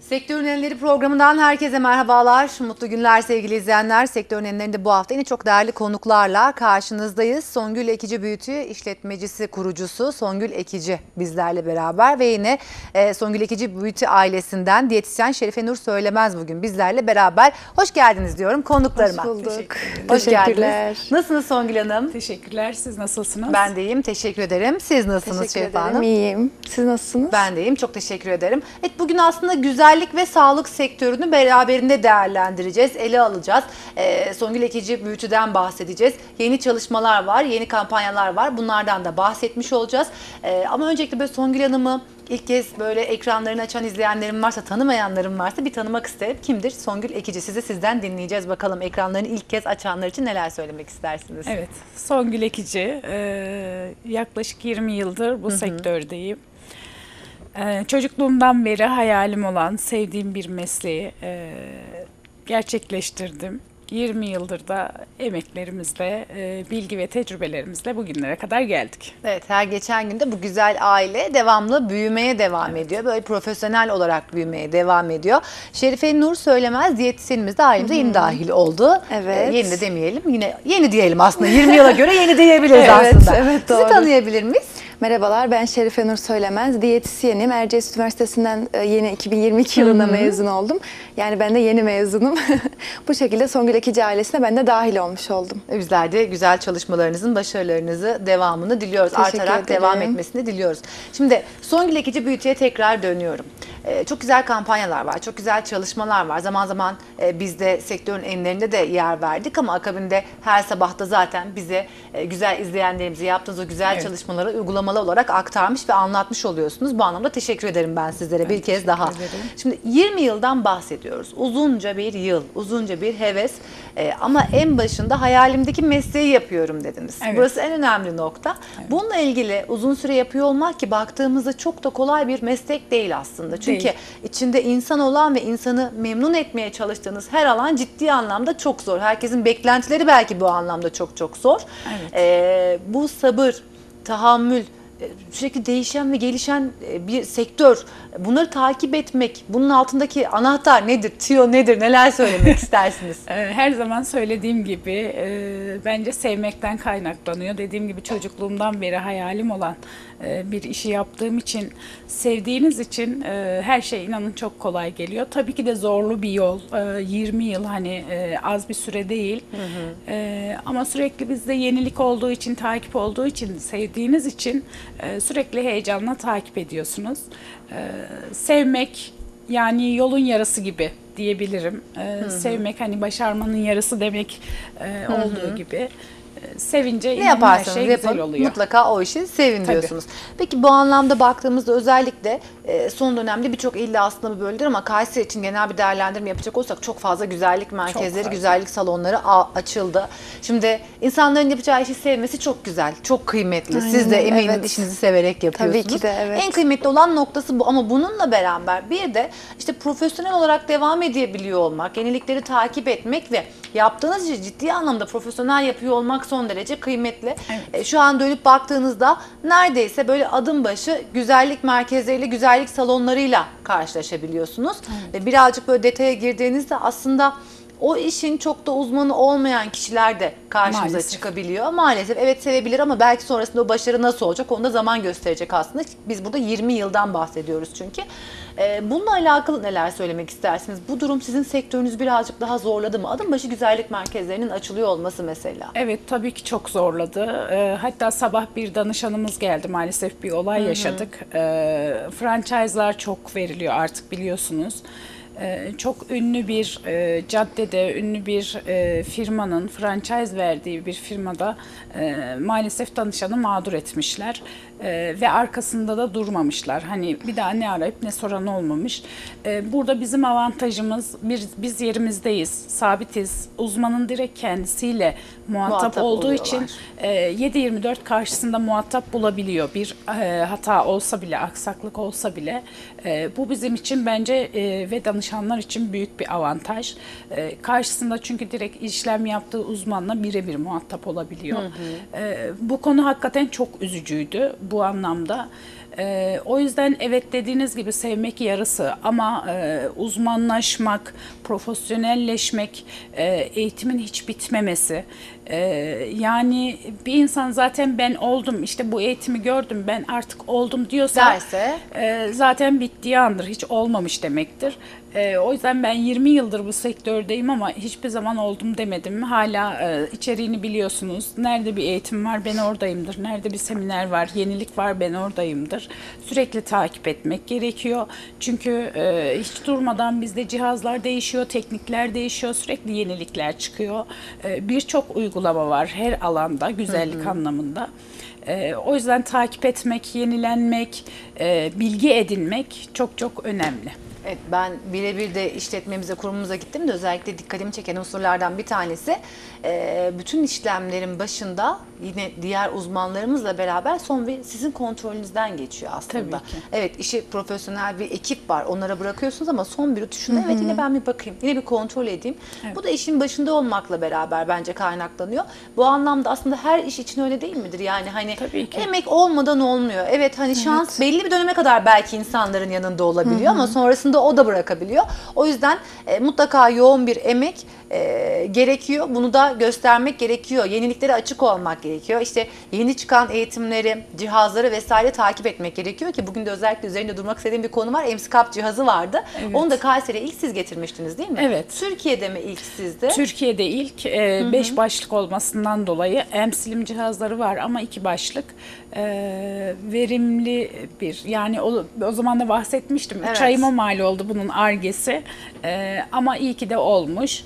Sektörün Enleri programından herkese merhabalar. Mutlu günler sevgili izleyenler. Sektörün Enleri'nde bu hafta yine çok değerli konuklarla karşınızdayız. Songül Ekici Beauty işletmecisi, kurucusu Songül Ekici bizlerle beraber ve yine Songül Ekici Beauty ailesinden diyetisyen Şerife Nur Söylemez bugün bizlerle beraber. Hoş geldiniz diyorum konuklarıma. Hoş bulduk. Hoş Teşekkürler. geldiniz. Nasılsınız Songül Hanım? Teşekkürler. Siz nasılsınız? Ben de iyiyim. Teşekkür ederim. Siz nasılsınız Teşekkür Şerife ederim. Hanım? İyiyim. Siz nasılsınız? Ben de iyiyim. Çok teşekkür ederim. Evet, bugün aslında güzellik ve sağlık sektörünü beraberinde değerlendireceğiz, ele alacağız. Songül Ekici Beauty'den bahsedeceğiz. Yeni çalışmalar var, yeni kampanyalar var. Bunlardan da bahsetmiş olacağız. Ama öncelikle böyle Songül Hanım'ı ilk kez böyle ekranlarını açan izleyenlerim varsa, tanımayanlarım varsa bir tanımak isterim. Kimdir Songül Ekici? Sizden dinleyeceğiz bakalım. Ekranlarını ilk kez açanlar için neler söylemek istersiniz? Evet, Songül Ekici. Yaklaşık 20 yıldır bu sektördeyim. Çocukluğumdan beri hayalim olan, sevdiğim bir mesleği gerçekleştirdim. 20 yıldır da emeklerimizle, bilgi ve tecrübelerimizle bugünlere kadar geldik. Evet, her geçen günde bu güzel aile devamlı büyümeye devam ediyor. Böyle profesyonel olarak büyümeye devam ediyor. Şerife Nur Söylemez diyetisyenimiz de ailemize yeni dahil oldu. Evet. Yeni de demeyelim, yine yeni diyelim aslında. 20 yıla göre yeni diyebiliriz Evet, aslında. evet, Sizi doğru. tanıyabilir miyiz? Merhabalar, ben Şerife Nur Söylemez. Diyetisyenim. Erciyes Üniversitesi'nden yeni 2022 yılında mezun oldum. Yani ben de yeni mezunum. Bu şekilde Songül Ekici ailesine ben de dahil olmuş oldum. Bizler de güzel çalışmalarınızın, başarılarınızı, devamını diliyoruz. Teşekkür Artarak ederim. devam etmesini diliyoruz. Şimdi Songül Ekici Beauty'ye tekrar dönüyorum. Çok güzel kampanyalar var, çok güzel çalışmalar var. Zaman zaman biz de sektörün enlerinde de yer verdik ama akabinde her sabah da zaten bize güzel izleyenlerimize yaptığınız o güzel çalışmaları uygulamalı olarak aktarmış ve anlatmış oluyorsunuz. Bu anlamda teşekkür ederim ben sizlere bir kez daha. ederim. Şimdi 20 yıldan bahsediyoruz. Uzunca bir yıl, uzunca bir heves ama en başında hayalimdeki mesleği yapıyorum dediniz. Evet. Burası en önemli nokta. Evet. Bununla ilgili uzun süre yapıyor olmak ki baktığımızda çok da kolay bir meslek değil aslında. Çünkü içinde insan olan ve insanı memnun etmeye çalıştığınız her alan ciddi anlamda çok zor. Herkesin beklentileri belki bu anlamda çok çok zor. Evet. Bu sabır, tahammül, sürekli değişen ve gelişen bir sektör. Bunları takip etmek, bunun altındaki anahtar nedir, tüyo nedir, neler söylemek istersiniz? Her zaman söylediğim gibi bence sevmekten kaynaklanıyor. Dediğim gibi çocukluğumdan beri hayalim olan bir işi yaptığım için, sevdiğiniz için her şey inanın çok kolay geliyor. Tabii ki de zorlu bir yol. 20 yıl hani az bir süre değil. Ama sürekli bizde yenilik olduğu için, takip olduğu için, sevdiğiniz için sürekli heyecanla takip ediyorsunuz. Sevmek yani yolun yarısı gibi diyebilirim. Sevmek hani başarmanın yarısı demek olduğu gibi. Sevince Ne her yaparsanız şey yapın, güzel oluyor. mutlaka o işi sevin diyorsunuz. Peki bu anlamda baktığımızda özellikle son dönemde birçok ilde aslında bu böyledir ama Kayseri için genel bir değerlendirme yapacak olsak çok fazla güzellik merkezleri, güzellik salonları açıldı. Şimdi insanların yapacağı işi sevmesi çok güzel, çok kıymetli. Aynen, Siz de eminim evet. işinizi severek yapıyorsunuz. Tabii ki de, evet. En kıymetli olan noktası bu ama bununla beraber bir de işte profesyonel olarak devam edebiliyor olmak, yenilikleri takip etmek ve yaptığınız işi ciddi anlamda profesyonel yapıyor olmak son derece kıymetli. Evet. Şu an dönüp baktığınızda neredeyse böyle adım başı güzellik merkezleriyle, güzellik salonlarıyla karşılaşabiliyorsunuz. Ve birazcık böyle detaya girdiğinizde aslında o işin çok da uzmanı olmayan kişiler de karşımıza Maalesef. çıkabiliyor. Maalesef evet sevebilir ama belki sonrasında o başarı nasıl olacak onu da zaman gösterecek aslında. Biz burada 20 yıldan bahsediyoruz çünkü. Bununla alakalı neler söylemek istersiniz? Bu durum sizin sektörünüzü birazcık daha zorladı mı? Adım başı güzellik merkezlerinin açılıyor olması mesela. Evet, tabii ki çok zorladı. Hatta sabah bir danışanımız geldi, maalesef bir olay yaşadık. Franchise'lar çok veriliyor artık biliyorsunuz. Çok ünlü bir caddede, ünlü bir firmanın franchise verdiği bir firmada maalesef danışanı mağdur etmişler. Ve arkasında da durmamışlar. Hani bir daha ne arayıp ne soran olmamış. Burada bizim avantajımız biz yerimizdeyiz, sabitiz. Uzmanın direkt kendisiyle muhatap olduğu için 7/24 karşısında muhatap bulabiliyor. Bir hata olsa bile, aksaklık olsa bile bu bizim için bence ve danışanlar için büyük bir avantaj. Karşısında çünkü direkt işlem yaptığı uzmanla birebir muhatap olabiliyor. Bu konu hakikaten çok üzücüydü bu anlamda. O yüzden evet, dediğiniz gibi sevmek yarısı ama uzmanlaşmak, profesyonelleşmek, eğitimin hiç bitmemesi. Yani bir insan zaten ben oldum, işte bu eğitimi gördüm, ben artık oldum diyorsa Derse? Zaten bittiği andır, hiç olmamış demektir. O yüzden ben 20 yıldır bu sektördeyim ama hiçbir zaman oldum demedim. Hala içeriğini biliyorsunuz. Nerede bir eğitim var, ben oradayımdır. Nerede bir seminer var, yenilik var, ben oradayımdır. Sürekli takip etmek gerekiyor. Çünkü hiç durmadan bizde cihazlar değişiyor, teknikler değişiyor, sürekli yenilikler çıkıyor. Birçok uygulama var her alanda, güzellik anlamında. O yüzden takip etmek, yenilenmek, bilgi edinmek çok çok önemli. Evet, ben birebir de işletmemize, kurumumuza gittim de özellikle dikkatimi çeken unsurlardan bir tanesi bütün işlemlerin başında yine diğer uzmanlarımızla beraber son bir sizin kontrolünüzden geçiyor aslında. Tabii ki. Evet, işi profesyonel bir ekip var, onlara bırakıyorsunuz ama son bir rutuşunda evet yine ben bir bakayım, yine bir kontrol edeyim. Evet. Bu da işin başında olmakla beraber bence kaynaklanıyor. Bu anlamda aslında her iş için öyle değil midir? Yani hani Tabii ki. emek olmadan olmuyor. Evet, hani şans belli bir döneme kadar belki insanların yanında olabiliyor ama sonrasında o da bırakabiliyor. O yüzden mutlaka yoğun bir emek gerekiyor. Bunu da göstermek gerekiyor. Yeniliklere açık olmak gerekiyor. İşte yeni çıkan eğitimleri, cihazları vesaire takip etmek gerekiyor ki bugün de özellikle üzerinde durmak istediğim bir konu var. EMSCAP cihazı vardı. Evet. Onu da Kayseri'ye ilk siz getirmiştiniz değil mi? Evet. Türkiye'de mi ilk sizde? Türkiye'de ilk 5 başlık olmasından dolayı emsilim cihazları var ama 2 başlık verimli bir, yani o zaman da bahsetmiştim. Evet. 3 ayıma mal oldu bunun Ar-Ge'si ama iyi ki de olmuş.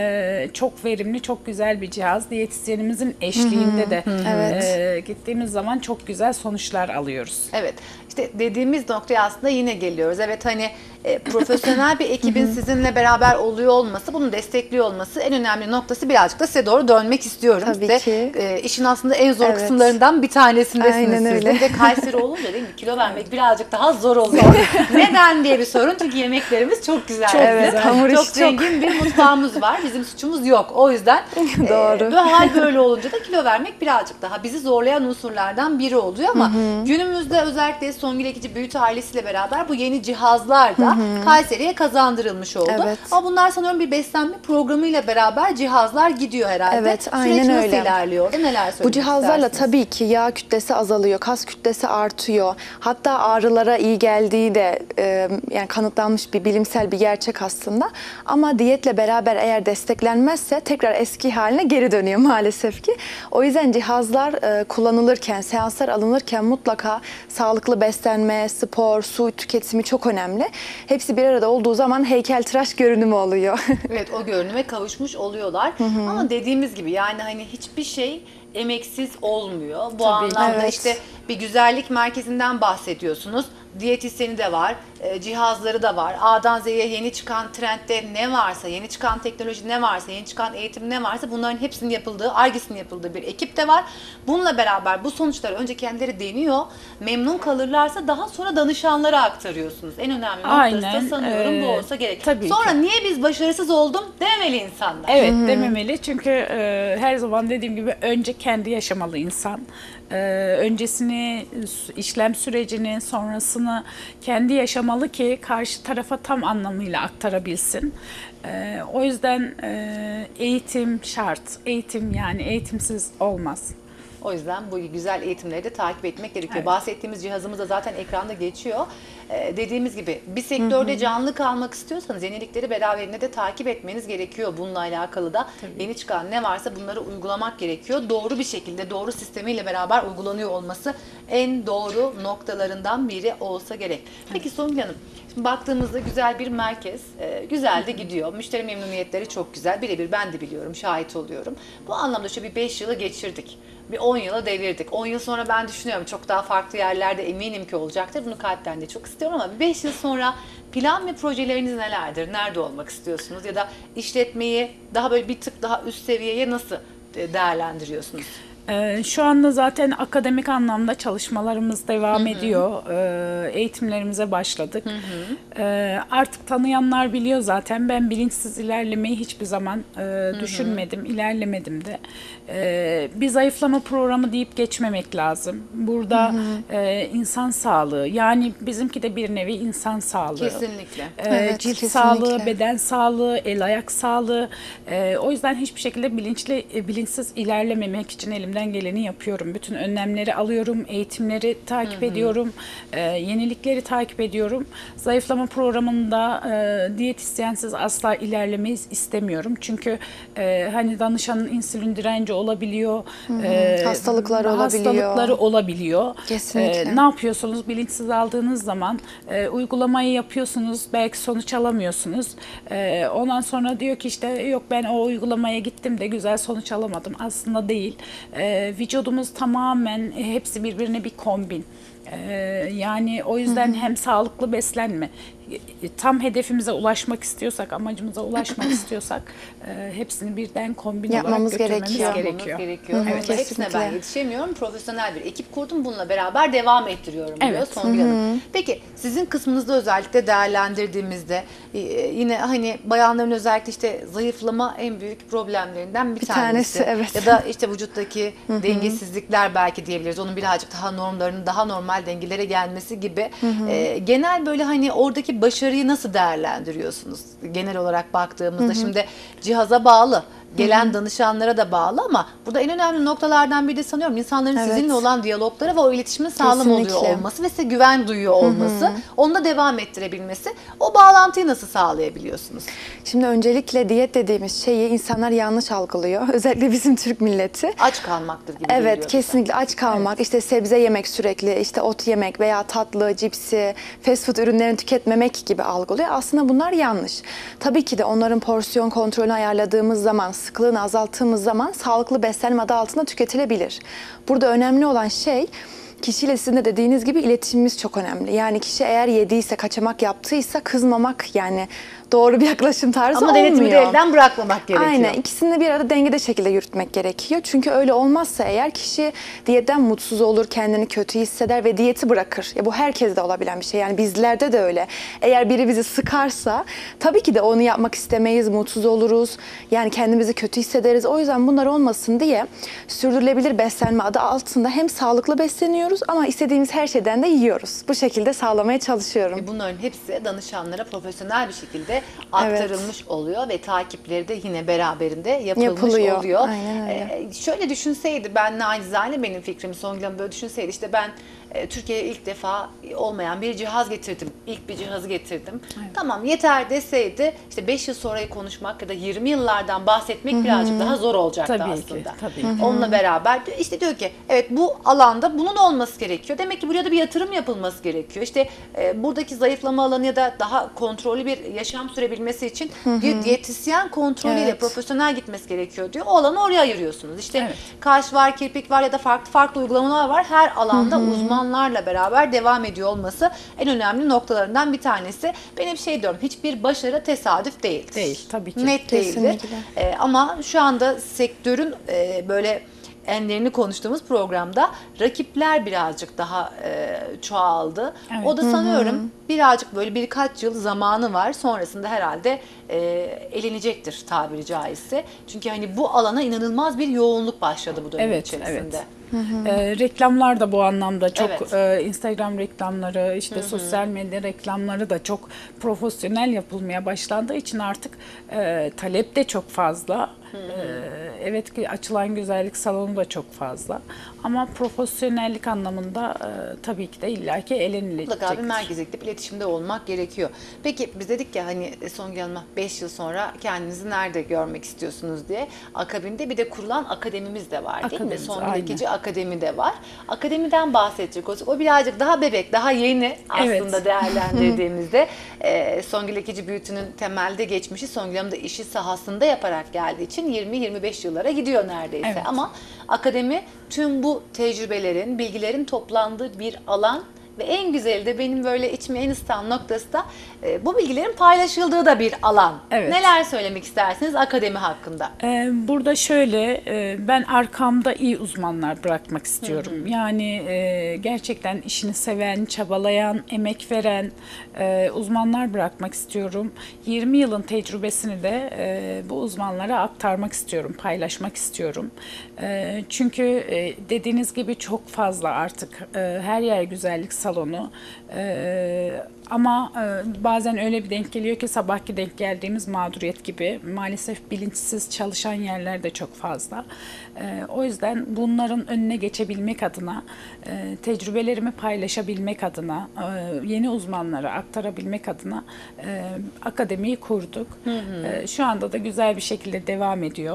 Çok verimli, çok güzel bir cihaz. Diyetisyenimizin eşliğinde de gittiğimiz zaman çok güzel sonuçlar alıyoruz. Evet. İşte dediğimiz noktaya aslında yine geliyoruz. Evet, hani profesyonel bir ekibin sizinle beraber oluyor olması, bunu destekliyor olması en önemli noktası. Birazcık da size doğru dönmek istiyorum. Tabii Size, ki. işin aslında en zor Evet. kısımlarından bir tanesindesiniz Aynen siz de. öyle. Ve Kayseri olunca değil mi? Kilo vermek birazcık daha zor oluyor. Neden diye bir sorun. Çünkü yemeklerimiz çok güzel. Çok güzel. Hamur çok işi zengin bir mutfağımız var. Bizim suçumuz yok. O yüzden Doğru. bu hal böyle olunca da kilo vermek birazcık daha bizi zorlayan unsurlardan biri oluyor ama günümüzde özellikle Songül Ekici Büyüt ailesiyle beraber bu yeni cihazlar da Kayseri'ye kazandırılmış oldu. Evet. Ama bunlar sanıyorum bir beslenme programıyla beraber cihazlar gidiyor herhalde. Evet, Süreç aynen nasıl öyle. ilerliyor orada? Neler söylemek Bu cihazlarla istersiniz? tabii ki yağ kütlesi azalıyor, kas kütlesi artıyor. Hatta ağrılara iyi geldiği de yani kanıtlanmış bir bilimsel bir gerçek aslında. Ama diyetle beraber eğer desteklenmezse tekrar eski haline geri dönüyor maalesef ki. O yüzden cihazlar kullanılırken, seanslar alınırken mutlaka sağlıklı beslenme, spor, su tüketimi çok önemli. Hepsi bir arada olduğu zaman heykeltıraş görünümü oluyor. Evet, o görünüme kavuşmuş oluyorlar. Ama dediğimiz gibi yani hani hiçbir şey emeksiz olmuyor. Bu anlamda evet. işte bir güzellik merkezinden bahsediyorsunuz. Diyetisyeni de var, cihazları da var. A'dan Z'ye yeni çıkan trendde ne varsa, yeni çıkan teknoloji ne varsa, yeni çıkan eğitim ne varsa bunların hepsinin yapıldığı, Ar-Ge'sinin yapıldığı bir ekip de var. Bununla beraber bu sonuçları önce kendileri deniyor. Memnun kalırlarsa daha sonra danışanlara aktarıyorsunuz. En önemli noktası Aynen, da sanıyorum bu olsa gerek. tabii Sonra ki. niye biz başarısız oldum dememeli insanlar. Evet, dememeli çünkü her zaman dediğim gibi önce kendi yaşamalı insan. Öncesini, işlem sürecini, sonrasını kendi yaşamalı ki karşı tarafa tam anlamıyla aktarabilsin. O yüzden eğitim şart. Eğitim, yani eğitimsiz olmaz. O yüzden bu güzel eğitimleri de takip etmek gerekiyor. Evet. Bahsettiğimiz cihazımız da zaten ekranda geçiyor. Dediğimiz gibi bir sektörde canlı kalmak istiyorsanız yenilikleri beraberinde de takip etmeniz gerekiyor. Bununla alakalı da yeni çıkan ne varsa bunları uygulamak gerekiyor. Doğru bir şekilde, doğru sistemiyle beraber uygulanıyor olması en doğru noktalarından biri olsa gerek. Peki Songül Hanım, şimdi baktığımızda güzel bir merkez, güzel de gidiyor. Müşteri memnuniyetleri çok güzel. Birebir ben de biliyorum, şahit oluyorum. Bu anlamda şu bir 5 yılı geçirdik. Bir 10 yıla devirdik. 10 yıl sonra ben düşünüyorum çok daha farklı yerlerde eminim ki olacaktır. Bunu kalpten de çok istiyorum ama 5 yıl sonra plan ve projeleriniz nelerdir? Nerede olmak istiyorsunuz? Ya da işletmeyi daha böyle bir tık daha üst seviyeye nasıl değerlendiriyorsunuz? Şu anda zaten akademik anlamda çalışmalarımız devam ediyor. Eğitimlerimize başladık. Artık tanıyanlar biliyor zaten. Ben bilinçsiz ilerlemeyi hiçbir zaman düşünmedim, ilerlemedim de. Bir zayıflama programı deyip geçmemek lazım. Burada insan sağlığı, yani bizimki de bir nevi insan sağlığı. Kesinlikle. Evet, Cilt kesinlikle. sağlığı, beden sağlığı, el ayak sağlığı. O yüzden hiçbir şekilde bilinçsiz ilerlememek için elimden geleni yapıyorum. Bütün önlemleri alıyorum, eğitimleri takip ediyorum, yenilikleri takip ediyorum. Zayıflama programında diyetisyensiz asla ilerlemeyi istemiyorum. Çünkü hani danışanın insülin direnci olabiliyor, hastalıkları olabiliyor. Kesinlikle. Ne yapıyorsunuz? Bilinçsiz aldığınız zaman uygulamayı yapıyorsunuz, belki sonuç alamıyorsunuz. Ondan sonra diyor ki işte yok ben o uygulamaya gittim de güzel sonuç alamadım. Aslında değil. Vücudumuz tamamen hepsi birbirine bir kombin. Yani o yüzden hem sağlıklı beslenme, tam hedefimize ulaşmak istiyorsak, amacımıza ulaşmak istiyorsak hepsini birden kombin Yapmamız olarak götürmemiz gerekiyor. gerekiyor. Evet, Bunda hepsine ben kesinlikle. yetişemiyorum. Profesyonel bir ekip kurdum. Bununla beraber devam ettiriyorum diyor Evet. Songül Hanım. Peki sizin kısmınızda özellikle değerlendirdiğimizde yine hani bayanların özellikle işte zayıflama en büyük problemlerinden bir tanesi, evet. Ya da işte vücuttaki dengesizlikler belki diyebiliriz. Onun birazcık daha normlarının daha normal dengelere gelmesi gibi. Genel böyle hani oradaki başarıyı nasıl değerlendiriyorsunuz? Genel olarak baktığımızda şimdi cihaza bağlı. Gelen danışanlara da bağlı ama burada en önemli noktalardan biri de sanıyorum insanların Evet. sizinle olan diyalogları ve o iletişimin sağlam oluyor Kesinlikle. olması ve size güven duyuyor olması, onu da devam ettirebilmesi. O bağlantıyı nasıl sağlayabiliyorsunuz? Şimdi öncelikle diyet dediğimiz şeyi insanlar yanlış algılıyor. Özellikle bizim Türk milleti. Aç kalmaktır gibi Evet, geliyor bize. kesinlikle aç kalmak, işte sebze yemek sürekli, işte ot yemek veya tatlı, cipsi, fast food ürünlerini tüketmemek gibi algılıyor. Aslında bunlar yanlış. Tabii ki de onların porsiyon kontrolünü ayarladığımız zaman, sıklığını azalttığımız zaman sağlıklı beslenme adı altında tüketilebilir. Burada önemli olan şey, kişiyle sizin de dediğiniz gibi iletişimimiz çok önemli. Yani kişi eğer yediyse, kaçamak yaptıysa kızmamak yani doğru bir yaklaşım tarzı Ama olmuyor. denetimi de elden bırakmamak gerekiyor. Aynen, ikisini de bir arada dengede şekilde yürütmek gerekiyor. Çünkü öyle olmazsa eğer kişi diyetten mutsuz olur, kendini kötü hisseder ve diyeti bırakır. Ya bu herkeste olabilen bir şey. Yani bizlerde de öyle. Eğer biri bizi sıkarsa tabii ki de onu yapmak istemeyiz, mutsuz oluruz. Yani kendimizi kötü hissederiz. O yüzden bunlar olmasın diye sürdürülebilir beslenme adı altında hem sağlıklı besleniyoruz ama istediğimiz her şeyden de yiyoruz. Bu şekilde sağlamaya çalışıyorum. Bunların hepsi danışanlara profesyonel bir şekilde aktarılmış oluyor ve takipleri de yine beraberinde yapılmış oluyor. Aynen öyle. Şöyle düşünseydi, ben nacizane benim fikrim, Songül Hanım böyle düşünseydi, işte ben Türkiye'ye ilk defa olmayan bir cihaz getirdim. İlk bir cihazı getirdim. Evet. Tamam yeter deseydi, işte 5 yıl sonrayı konuşmak ya da 20 yıllardan bahsetmek birazcık daha zor olacaktı Tabii aslında. ki, tabii ki. Onunla beraber işte diyor ki evet bu alanda bunun olması gerekiyor. Demek ki buraya da bir yatırım yapılması gerekiyor. İşte buradaki zayıflama alanı ya da daha kontrollü bir yaşam sürebilmesi için bir diyetisyen kontrolüyle Evet. profesyonel gitmesi gerekiyor diyor. O alanı oraya ayırıyorsunuz. İşte Evet. kaş var, kirpik var ya da farklı uygulamalar var. Her alanda uzmanlarla beraber devam ediyor olması en önemli noktalarından bir tanesi. Ben hep şey diyorum, hiçbir başarı tesadüf değildir. Değil, tabii ki. Net değildir. Kesinlikle. Ama şu anda sektörün böyle enlerini konuştuğumuz programda rakipler birazcık daha çoğaldı. Evet. O da sanıyorum birazcık böyle birkaç yıl zamanı var. Sonrasında herhalde elenecektir tabiri caizse. Çünkü hani bu alana inanılmaz bir yoğunluk başladı bu dönem Evet, içerisinde. evet. Reklamlar da bu anlamda çok Evet. Instagram reklamları, işte sosyal medya reklamları da çok profesyonel yapılmaya başlandığı için artık talep de çok fazla. Evet ki açılan güzellik salonu da çok fazla. Ama profesyonellik anlamında tabii ki de illaki elenilecektir. Mutlaka bir merkeze gidip iletişimde olmak gerekiyor. Peki biz dedik ya hani Songül Hanım'a 5 yıl sonra kendinizi nerede görmek istiyorsunuz diye. Akabinde bir de kurulan akademimiz de var değil mi? Akademimiz, Songül aynen. Ekici Akademi de var. Akademiden bahsedecek olsak o birazcık daha bebek, daha yeni aslında Evet. değerlendirdiğimizde. Songül Ekici Beauty'nin temelde geçmişi Songül Hanım da işi sahasında yaparak geldiği için 20-25 yıllara gidiyor neredeyse. Evet. Ama akademi tüm bu tecrübelerin, bilgilerin toplandığı bir alan ve en güzeli de benim böyle içimi en ısıtan noktası da bu bilgilerin paylaşıldığı da bir alan. Evet. Neler söylemek istersiniz akademi hakkında? Burada şöyle, ben arkamda iyi uzmanlar bırakmak istiyorum. Yani gerçekten işini seven, çabalayan, emek veren uzmanlar bırakmak istiyorum. 20 yılın tecrübesini de bu uzmanlara aktarmak istiyorum, paylaşmak istiyorum. Çünkü dediğiniz gibi çok fazla artık her yer güzellik salonu. Ama bazen öyle bir denk geliyor ki sabahki denk geldiğimiz mağduriyet gibi. Maalesef bilinçsiz çalışan yerler de çok fazla. O yüzden bunların önüne geçebilmek adına, tecrübelerimi paylaşabilmek adına, yeni uzmanlara aktarabilmek adına akademiyi kurduk. Şu anda da güzel bir şekilde devam ediyor.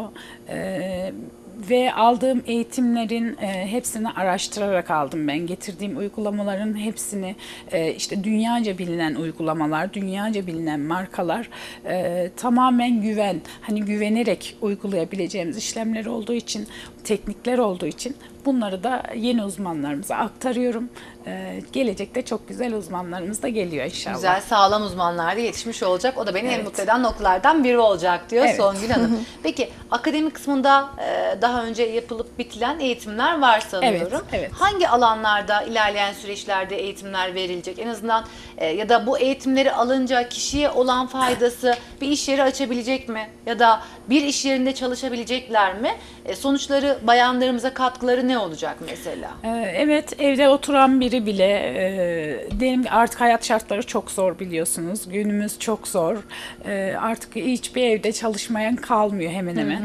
Ve aldığım eğitimlerin hepsini araştırarak aldım ben. Getirdiğim uygulamaların hepsini işte dünyaca bilinen uygulamalar, dünyaca bilinen markalar tamamen hani güvenerek uygulayabileceğimiz işlemler olduğu için, teknikler olduğu için bunları da yeni uzmanlarımıza aktarıyorum. Gelecekte çok güzel uzmanlarımız da geliyor inşallah. Güzel, sağlam uzmanlar da yetişmiş olacak. O da beni en mutlu eden noktalardan biri olacak diyor Songül Hanım. Peki akademi kısmında daha önce yapılıp bitilen eğitimler var sanıyorum. Evet. Hangi alanlarda ilerleyen süreçlerde eğitimler verilecek? En azından ya da bu eğitimleri alınca kişiye olan faydası bir iş yeri açabilecek mi? Ya da bir iş yerinde çalışabilecekler mi? Sonuçları bayanlarımıza katkıları ne olacak mesela? Evet, evde oturan biri bile diyelim ki artık hayat şartları çok zor biliyorsunuz. Günümüz çok zor. Artık hiçbir evde çalışmayan kalmıyor hemen hemen.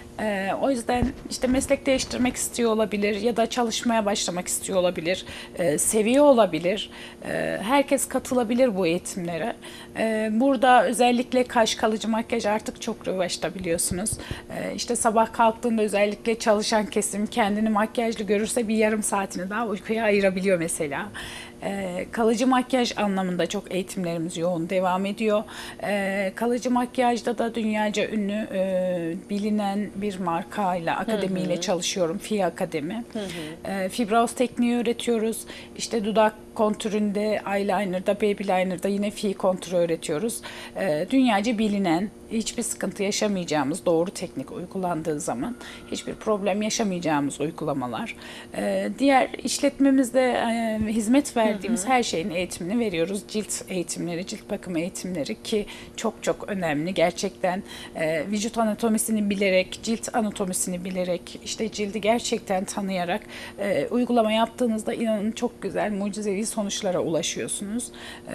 O yüzden işte meslek değiştirmek istiyor olabilir ya da çalışmaya başlamak istiyor olabilir, seviyor olabilir. Herkes katılabilir bu eğitimlere. Burada özellikle kaş, kalıcı makyaj artık çok revaçta biliyorsunuz. İşte sabah kalktığında özellikle çalışan kesim kendini makyajlı görürse bir yarım saatini daha uykuya ayırabiliyor mesela. Kalıcı makyaj anlamında çok eğitimlerimiz yoğun devam ediyor. Kalıcı makyajda da dünyaca ünlü bilinen bir markayla, akademiyle çalışıyorum. Fİ Akademi. Fibroz tekniği öğretiyoruz. İşte dudak kontüründe, eyeliner'da, baby liner'da yine Fİ kontürü öğretiyoruz. Dünyaca bilinen, hiçbir sıkıntı yaşamayacağımız, doğru teknik uygulandığı zaman hiçbir problem yaşamayacağımız uygulamalar. Diğer işletmemizde hizmet verdiğimiz her şeyin eğitimini veriyoruz. Cilt eğitimleri, cilt bakım eğitimleri ki çok çok önemli. Gerçekten vücut anatomisini bilerek, cilt anatomisini bilerek, işte cildi gerçekten tanıyarak uygulama yaptığınızda inanın çok güzel, mucizevi sonuçlara ulaşıyorsunuz.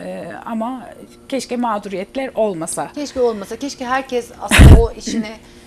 Ama keşke mağduriyetler olmasa. Keşke olmasa, keşke herkes aslında o işini,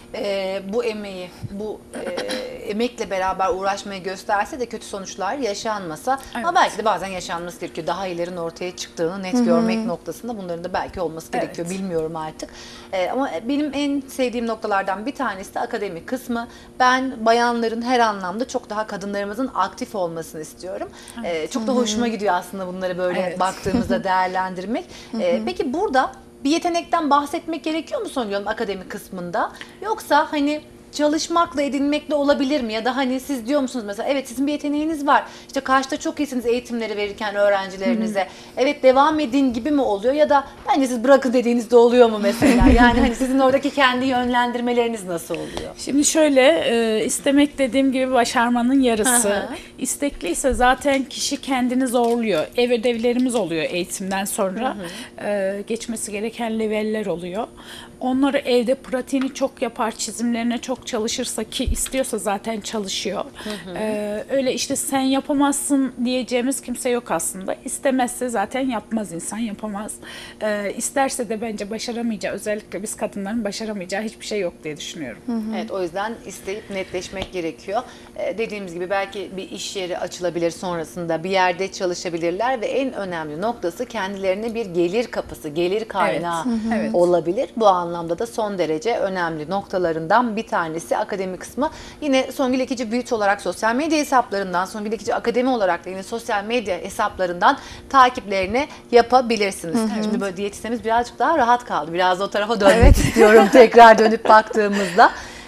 bu emeği, bu emekle beraber uğraşmayı gösterse de kötü sonuçlar yaşanmasa. Ama belki de bazen yaşanması gerekiyor. Daha iyilerin ortaya çıktığını net görmek noktasında bunların da belki olması gerekiyor. Bilmiyorum artık. Ama benim en sevdiğim noktalardan bir tanesi de akademi kısmı. Ben bayanların her anlamda çok daha kadınlarımızın aktif olmasını istiyorum. Çok da hoşuma gidiyor aslında bunları böyle baktığımızda değerlendirmek. Peki burada bir yetenekten bahsetmek gerekiyor mu Songül Hanım akademi kısmında? Yoksa hani çalışmakla edinmekle olabilir mi? Ya da hani siz diyor musunuz mesela evet sizin bir yeteneğiniz var. İşte karşıda çok iyisiniz eğitimleri verirken öğrencilerinize. Evet devam edin gibi mi oluyor? Ya da bence siz bırakın dediğinizde oluyor mu mesela? Yani hani sizin oradaki kendi yönlendirmeleriniz nasıl oluyor? Şimdi şöyle istemek dediğim gibi başarmanın yarısı. İstekliyse zaten kişi kendini zorluyor. Ev ödevlerimiz oluyor eğitimden sonra. Geçmesi gereken leveller oluyor. Onları evde pratiğini çok yapar, çizimlerine çok çalışırsa ki istiyorsa zaten çalışıyor. Öyle işte sen yapamazsın diyeceğimiz kimse yok aslında. İstemezse zaten yapmaz insan, yapamaz. İsterse de bence başaramayacağı, özellikle biz kadınların başaramayacağı hiçbir şey yok diye düşünüyorum. Evet, o yüzden isteyip netleşmek gerekiyor. Dediğimiz gibi belki bir iş yeri açılabilir sonrasında, bir yerde çalışabilirler ve en önemli noktası kendilerine bir gelir kapısı, gelir kaynağı olabilir. Bu anlamda da son derece önemli noktalarından bir tanesi akademi kısmı. Yine Songül Ekici Beauty olarak sosyal medya hesaplarından, Songül Ekici Akademi olarak da yine sosyal medya hesaplarından takiplerini yapabilirsiniz. Şimdi böyle diyetisyenimiz birazcık daha rahat kaldı. Biraz da o tarafa dönmek istiyorum tekrar dönüp baktığımızda.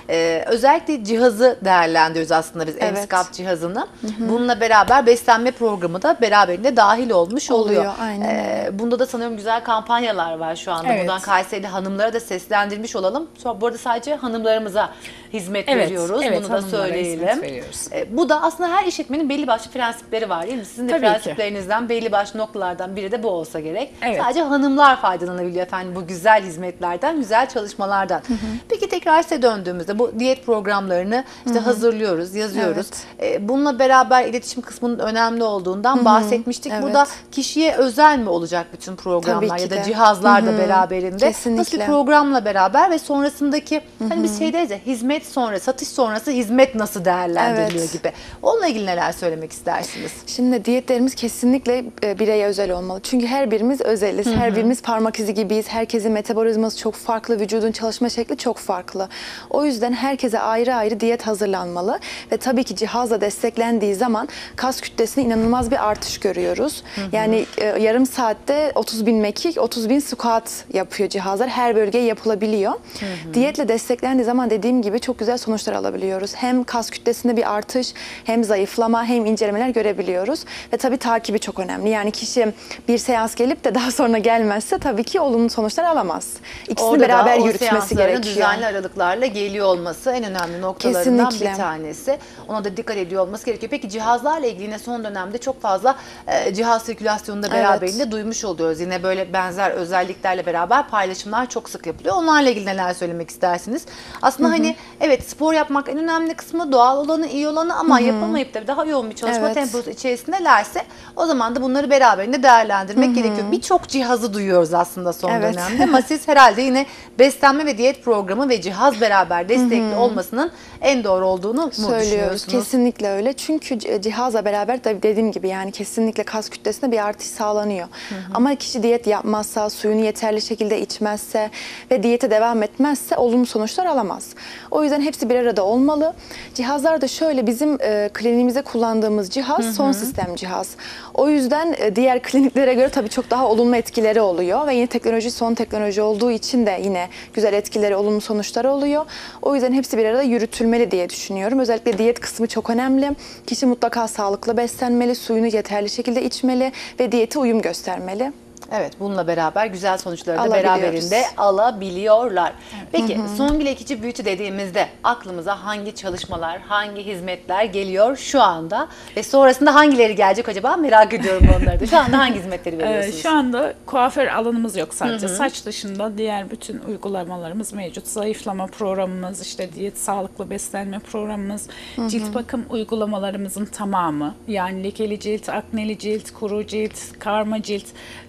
Özellikle cihazı değerlendiriyoruz aslında biz, Evet. M-Scout cihazını. Bununla beraber beslenme programı da beraberinde dahil olmuş oluyor. Aynen öyle. Bunda da sanıyorum güzel kampanyalar var şu anda. Evet. Buradan Kayseri'li hanımlara da seslendirmiş olalım. Sonra bu arada sadece hanımlarımıza hizmet Evet, veriyoruz. evet, Bunu da hanımlara söyleyelim. hizmet veriyoruz. Bu da aslında her işletmenin belli başlı prensipleri var değil mi? Sizin de Tabii ki. prensiplerinizden belli başlı noktalardan biri de bu olsa gerek. Evet. Sadece hanımlar faydalanabiliyor efendim bu güzel hizmetlerden, güzel çalışmalardan. Peki tekrar size döndüğümüzde bu diyet programlarını işte hazırlıyoruz, yazıyoruz. Bununla beraber iletişim kısmının önemli olduğundan bahsetmiştik. Evet. Burada kişiye özel mi olacak bütün programlar Tabii ya ki da de. cihazlar da beraberinde? Kesinlikle. Nasıl bir programla beraber ve sonrasındaki hani biz şey deriz ya, hizmet sonrası, satış sonrası hizmet nasıl değerlendiriliyor Evet. gibi. Onunla ilgili neler söylemek istersiniz? Şimdi diyetlerimiz kesinlikle bireye özel olmalı. Çünkü her birimiz özeliz. Her birimiz parmak izi gibiyiz. Herkesin metabolizması çok farklı. Vücudun çalışma şekli çok farklı. O yüzden herkese ayrı ayrı diyet hazırlanmalı. Ve tabii ki cihazla desteklendiği zaman kas kütlesine inanılmaz bir artış görüyoruz. Yani yarım saatte 30.000 mekik, 30.000 squat yapıyor cihazlar. Her bölgeye yapılabiliyor. Diyetle desteklendiği zaman dediğim gibi çok güzel sonuçlar alabiliyoruz. Hem kas kütlesinde bir artış, hem zayıflama, hem incelemeler görebiliyoruz. Ve tabii takibi çok önemli. Yani kişi bir seans gelip de daha sonra gelmezse tabii ki olumlu sonuçlar alamaz. İkisini Orada beraber da o yürütmesi seansların gerekiyor. düzenli aralıklarla geliyor olması en önemli noktalarından Kesinlikle. bir tanesi. Ona da dikkat ediyor olması gerekiyor. Peki cihazlarla ilgili yine son dönemde çok fazla cihaz sirkülasyonunda beraberinde duymuş oluyoruz. Yine böyle benzer özelliklerle beraber paylaşımlar çok sık yapılıyor. Onlarla ilgili neler söylemek istersiniz? Aslında hani evet, spor yapmak en önemli kısmı, doğal olanı, iyi olanı ama yapamayıp da daha yoğun bir çalışma Evet. temposu içerisindelerse o zaman da bunları beraberinde değerlendirmek gerekiyor. Birçok cihazı duyuyoruz aslında son Evet. dönemde ama siz herhalde yine beslenme ve diyet programı ve cihaz beraber destekli olmasının en doğru olduğunu mu Söylüyoruz. düşünüyorsunuz? Kesinlikle öyle. Çünkü cihazla beraber tabii dediğim gibi yani kesinlikle kas kütlesinde bir artış sağlanıyor. Ama kişi diyet yapmazsa, suyunu yeterli şekilde içmezse ve diyete devam etmezse olumlu sonuçlar alamaz. O yüzden hepsi bir arada olmalı. Cihazlar da şöyle, bizim kliniğimizde kullandığımız cihaz son sistem cihaz. O yüzden diğer kliniklere göre tabii çok daha olumlu etkileri oluyor ve yine teknoloji son teknoloji olduğu için de yine güzel etkileri, olumlu sonuçları oluyor. O yüzden hepsi bir arada yürütülmeli diye düşünüyorum. Özellikle diyet kısmı çok önemli. Kişi mutlaka sağlıklı beslenmeli, suyunu yeterli şekilde içmeli ve diyete uyum göstermeli. Evet, bununla beraber güzel sonuçları da Alabiliyoruz. beraberinde alabiliyorlar. Peki Songül Ekici Beauty dediğimizde aklımıza hangi çalışmalar, hangi hizmetler geliyor şu anda ve sonrasında hangileri gelecek acaba, merak ediyorum onları da. Şu anda hangi hizmetleri veriyorsunuz? Şu anda kuaför alanımız yok sadece. Saç dışında diğer bütün uygulamalarımız mevcut. Zayıflama programımız, işte diyet, sağlıklı beslenme programımız, cilt bakım uygulamalarımızın tamamı. Yani lekeli cilt, akneli cilt, kuru cilt, karma cilt,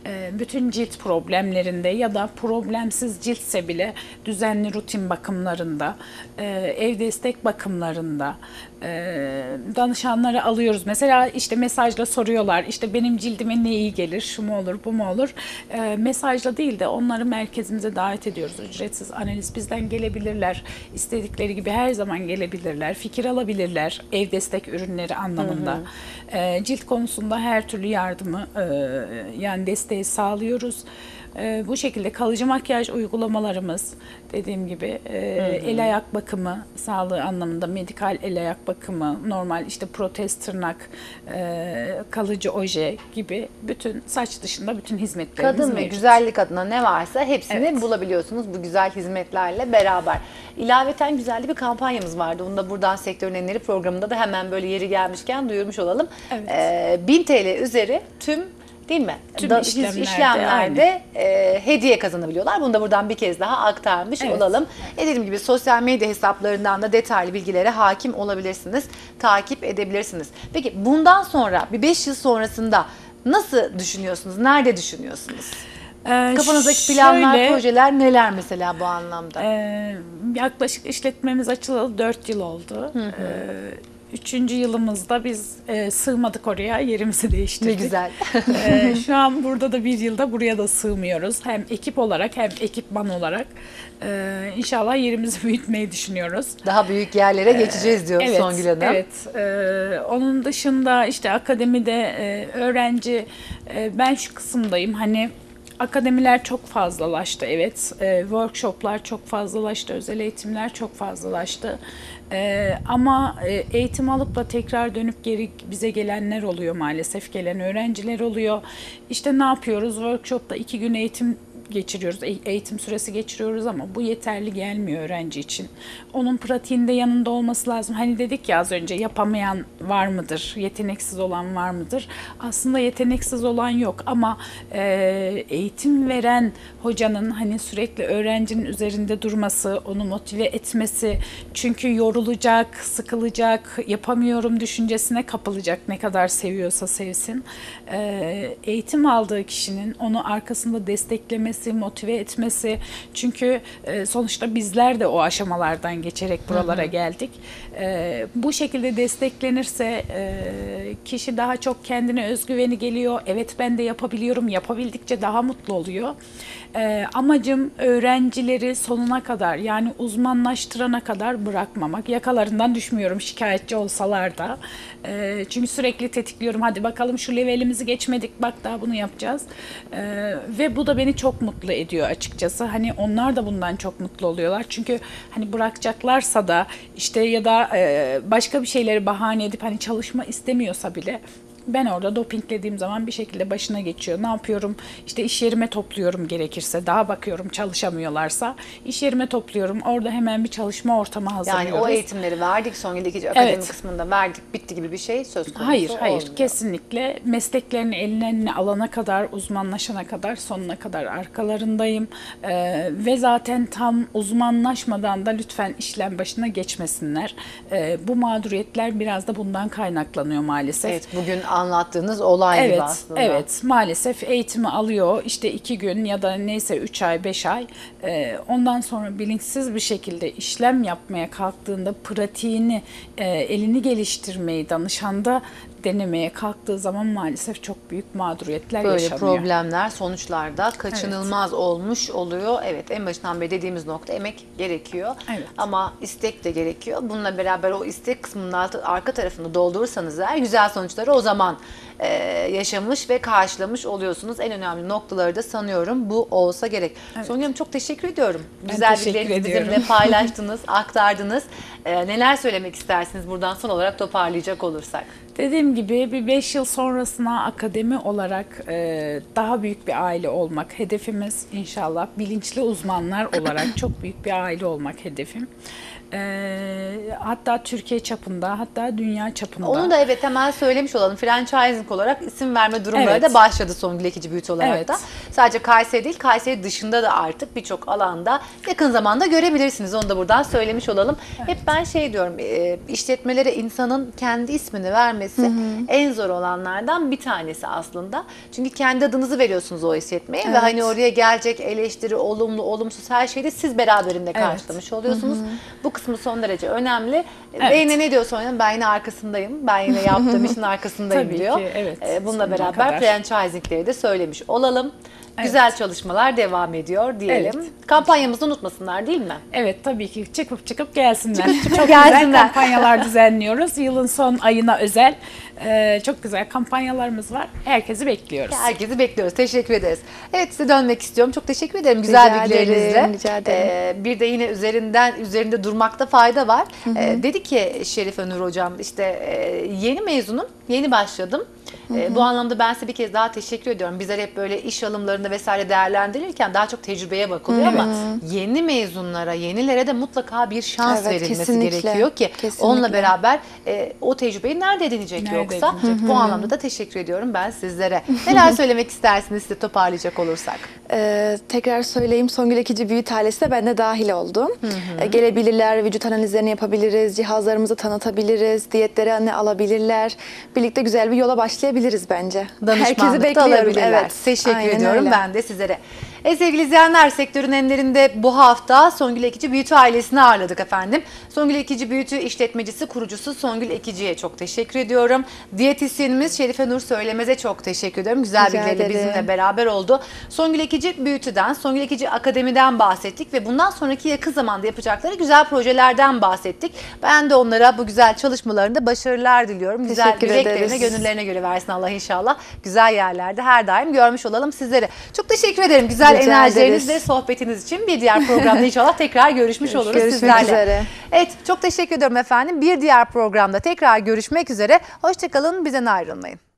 bütün cilt problemlerinde ya da problemsiz ciltse bile düzenli rutin bakımlarında, ev destek bakımlarında danışanları alıyoruz. Mesela işte mesajla soruyorlar, işte benim cildime ne iyi gelir, şu mu olur, bu mu olur? Mesajla değil de onları merkezimize davet ediyoruz. Ücretsiz analiz bizden gelebilirler. İstedikleri gibi her zaman gelebilirler. Fikir alabilirler ev destek ürünleri anlamında. Cilt konusunda her türlü yardımı yani desteği sağlıyoruz. Bu şekilde kalıcı makyaj uygulamalarımız, dediğim gibi el ayak bakımı, sağlığı anlamında medikal el ayak bakımı, normal işte protez, tırnak, kalıcı oje gibi bütün saç dışında bütün hizmetlerimiz Kadın ve mevcut. güzellik adına ne varsa hepsini Evet. bulabiliyorsunuz bu güzel hizmetlerle beraber. İlaveten güzel bir kampanyamız vardı. Bunu da buradan Sektörün Enleri programında da hemen böyle yeri gelmişken duyurmuş olalım. Evet. 1000 TL üzeri tüm, değil mi? Tüm işlemlerde hediye kazanabiliyorlar. Bunu da buradan bir kez daha aktarmış Evet. olalım. Dediğim gibi sosyal medya hesaplarından da detaylı bilgilere hakim olabilirsiniz. Takip edebilirsiniz. Peki bundan sonra bir 5 yıl sonrasında nasıl düşünüyorsunuz? Nerede düşünüyorsunuz? Kafanızdaki planlar, Şöyle, projeler neler mesela bu anlamda? yaklaşık işletmemiz açılalı 4 yıl oldu. 3. yılımızda biz sığmadık oraya, yerimizi Ne değiştirdik. güzel. Şu an burada da bir yılda buraya da sığmıyoruz. Hem ekip olarak hem ekipman olarak. İnşallah yerimizi büyütmeyi düşünüyoruz. Daha büyük yerlere geçeceğiz diyor Evet, Songül Hanım. evet. Onun dışında işte akademide öğrenci, ben şu kısımdayım, hani Akademiler çok fazlalaştı, evet. Workshoplar çok fazlalaştı, özel eğitimler çok fazlalaştı. Ama eğitim alıp da tekrar dönüp geri bize gelenler oluyor maalesef, gelen öğrenciler oluyor. İşte ne yapıyoruz? Workshop'ta 2 gün eğitim geçiriyoruz, eğitim süresi geçiriyoruz ama bu yeterli gelmiyor öğrenci için. Onun pratiğinde yanında olması lazım. Hani dedik ya az önce, yapamayan var mıdır, yeteneksiz olan var mıdır? Aslında yeteneksiz olan yok ama eğitim veren hocanın hani sürekli öğrencinin üzerinde durması, onu motive etmesi, çünkü yorulacak, sıkılacak, yapamıyorum düşüncesine kapılacak ne kadar seviyorsa sevsin. Eğitim aldığı kişinin onu arkasında desteklemesi, motive etmesi, çünkü sonuçta bizler de o aşamalardan geçerek buralara geldik. Bu şekilde desteklenirse kişi daha çok kendine özgüveni geliyor. Evet, ben de yapabiliyorum. Yapabildikçe daha mutlu oluyor. Amacım öğrencileri sonuna kadar, yani uzmanlaştırana kadar bırakmamak. Yakalarından düşmüyorum şikayetçi olsalar da. Çünkü sürekli tetikliyorum. Hadi bakalım, şu levelimizi geçmedik. Bak, daha bunu yapacağız. Ve bu da beni çok mutlu ediyor açıkçası. Hani onlar da bundan çok mutlu oluyorlar. Çünkü hani bırakacaklarsa da işte, ya da başka bir şeyleri bahane edip hani çalışma istemiyorsa bile, ben orada dopinglediğim zaman bir şekilde başına geçiyor. Ne yapıyorum? İşte iş yerime topluyorum gerekirse. Daha bakıyorum çalışamıyorlarsa iş yerime topluyorum. Orada hemen bir çalışma ortamı hazırlıyoruz. Yani o eğitimleri verdik, Songül Ekici akademi Evet. kısmında verdik, bitti gibi bir şey söz konusu Hayır, olmuyor. kesinlikle. Mesleklerini eline alana kadar, uzmanlaşana kadar, sonuna kadar arkalarındayım. Ve zaten tam uzmanlaşmadan da lütfen işlem başına geçmesinler. Bu mağduriyetler biraz da bundan kaynaklanıyor maalesef. Evet, bugün anlattığınız olay gibi Evet, aslında. evet. Maalesef eğitimi alıyor. İşte 2 gün ya da neyse 3 ay, 5 ay. Ondan sonra bilinçsiz bir şekilde işlem yapmaya kalktığında pratiğini, elini geliştirmeyi danışanda denemeye kalktığı zaman maalesef çok büyük mağduriyetler Böyle yaşanıyor. problemler sonuçlarda kaçınılmaz olmuş oluyor. Evet, en başından beri dediğimiz nokta, emek gerekiyor. Evet. Ama istek de gerekiyor. Bununla beraber o istek kısmının arka tarafını doldurursanız eğer, güzel sonuçları o zaman yaşamış ve karşılamış oluyorsunuz. En önemli noktaları da sanıyorum bu olsa gerek. Evet. Songül Hanım, çok teşekkür ediyorum. Ben Güzel teşekkür bilgilerinizi ediyorum. bizimle paylaştınız, aktardınız. Neler söylemek istersiniz buradan son olarak toparlayacak olursak? Dediğim gibi bir 5 yıl sonrasına akademi olarak daha büyük bir aile olmak hedefimiz inşallah. Bilinçli uzmanlar olarak çok büyük bir aile olmak hedefim. Hatta Türkiye çapında, hatta dünya çapında. Onu da evet, hemen söylemiş olalım. Franchising olarak isim verme durumları Evet. da başladı Songül Ekici Büyütü olarak Evet. da. Sadece Kayseri değil, Kayseri dışında da artık birçok alanda yakın zamanda görebilirsiniz. Onu da buradan söylemiş olalım. Hep ben şey diyorum, işletmelere insanın kendi ismini vermesi en zor olanlardan bir tanesi aslında. Çünkü kendi adınızı veriyorsunuz o işletmeye ve Evet. hani oraya gelecek eleştiri, olumlu, olumsuz her şeyi de siz beraberinde karşılamış oluyorsunuz. Bu kısmı son derece önemli. Evet. Ve yine ne diyor Sonya? Ben yine arkasındayım. Ben yine yaptığım işin arkasındayım Tabii diyor. ki, evet. Bununla Sonuna beraber kadar. franchising'leri de söylemiş olalım. Evet. Güzel çalışmalar devam ediyor diyelim. Evet. Kampanyamızı unutmasınlar, değil mi? Evet, tabii ki çıkıp gelsinler. Çok gelsinler. güzel kampanyalar düzenliyoruz. Yılın son ayına özel çok güzel kampanyalarımız var. Herkesi bekliyoruz. Herkesi bekliyoruz. Teşekkür ederiz. Evet, size dönmek istiyorum. Çok teşekkür ederim güzel Rica bilgilerinizle. ederim, rica ederim. Bir de yine üzerinde durmakta fayda var. Dedi ki Şerife Nur Hocam, işte yeni mezunum, yeni başladım. Bu anlamda ben size bir kez daha teşekkür ediyorum. Bizler hep böyle iş alımlarında vesaire değerlendirilirken daha çok tecrübeye bakılıyor ama yeni mezunlara, yenilere de mutlaka bir şans Evet, verilmesi kesinlikle. gerekiyor ki Kesinlikle. onunla beraber o tecrübeyi nerede edinecek Nerede yoksa? edinecek? Bu anlamda da teşekkür ediyorum ben sizlere. Neler söylemek istersiniz size toparlayacak olursak? Tekrar söyleyeyim, Songül Ekici Büyüt ailesine ben de dahil oldum. Gelebilirler, vücut analizlerini yapabiliriz, cihazlarımızı tanıtabiliriz, diyetlerini alabilirler. Birlikte güzel bir yola başlayabiliriz bence. Herkesi Danışmanlık da bekliyorum. alabilirler. Evet, Teşekkür aynen ediyorum öyle. ben de sizlere. Sevgili izleyenler, sektörün enlerinde bu hafta Songül Ekici Büyütü ailesini ağırladık efendim. Songül Ekici Büyütü işletmecisi, kurucusu Songül Ekici'ye çok teşekkür ediyorum. Diyetisyenimiz Şerife Nur Söylemez'e çok teşekkür ediyorum. Güzel Rica bilgilerle ederim. bizimle beraber oldu. Songül Ekici Büyütü'den, Songül Ekici Akademi'den bahsettik ve bundan sonraki yakın zamanda yapacakları güzel projelerden bahsettik. Ben de onlara bu güzel çalışmalarında başarılar diliyorum. Güzel Teşekkür yüreklerine, ederiz. gönüllerine göre versin Allah inşallah. Güzel yerlerde her daim görmüş olalım sizleri. Çok teşekkür ederim. Güzel Rica enerjileriniz ederiz. ve sohbetiniz için. Bir diğer programda inşallah tekrar görüşmüş oluruz Görüşmek sizlerle. üzere. Evet, çok teşekkür ediyorum efendim. Bir diğer programda tekrar görüşmek üzere. Hoşçakalın, bizden ayrılmayın.